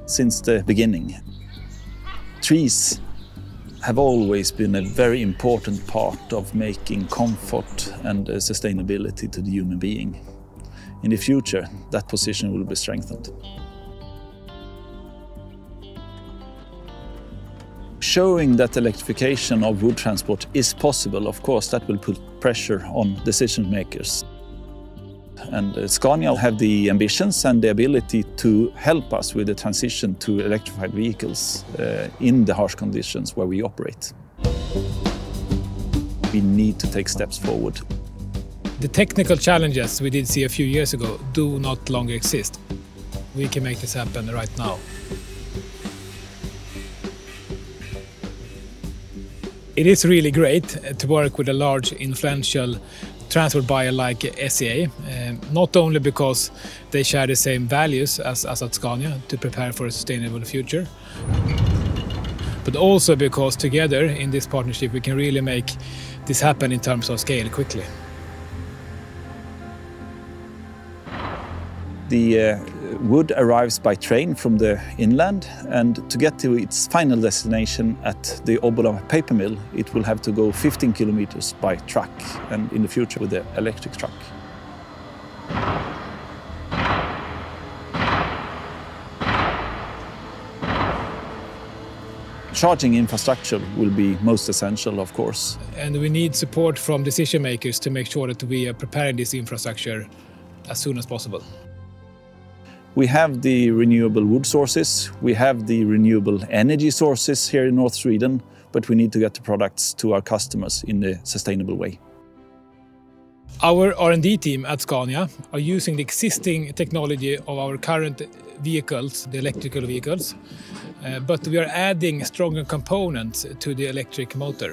since the beginning. Trees have always been a very important part of making comfort and sustainability to the human being. In the future, that position will be strengthened. Showing that electrification of wood transport is possible, of course, that will put pressure on decision makers. And Scania have the ambitions and the ability to help us with the transition to electrified vehicles in the harsh conditions where we operate. We need to take steps forward. The technical challenges we did see a few years ago do not longer exist. We can make this happen right now. It is really great to work with a large, influential transport buyer like SCA, not only because they share the same values as at Scania to prepare for a sustainable future, but also because together in this partnership we can really make this happen in terms of scale quickly. The wood arrives by train from the inland, and to get to its final destination at the Obbola paper mill, it will have to go 15 kilometers by truck, and in the future with the electric truck. Charging infrastructure will be most essential, of course. And we need support from decision makers to make sure that we are preparing this infrastructure as soon as possible. We have the renewable wood sources, we have the renewable energy sources here in North Sweden, but we need to get the products to our customers in a sustainable way. Our R&D team at Scania are using the existing technology of our current vehicles, the electrical vehicles, but we are adding stronger components to the electric motor.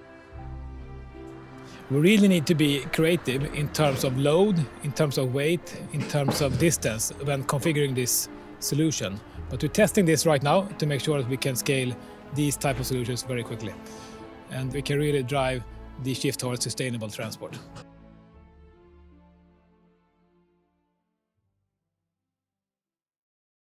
We really need to be creative in terms of load, in terms of weight, in terms of distance when configuring this solution. But we're testing this right now to make sure that we can scale these type of solutions very quickly. And we can really drive the shift towards sustainable transport.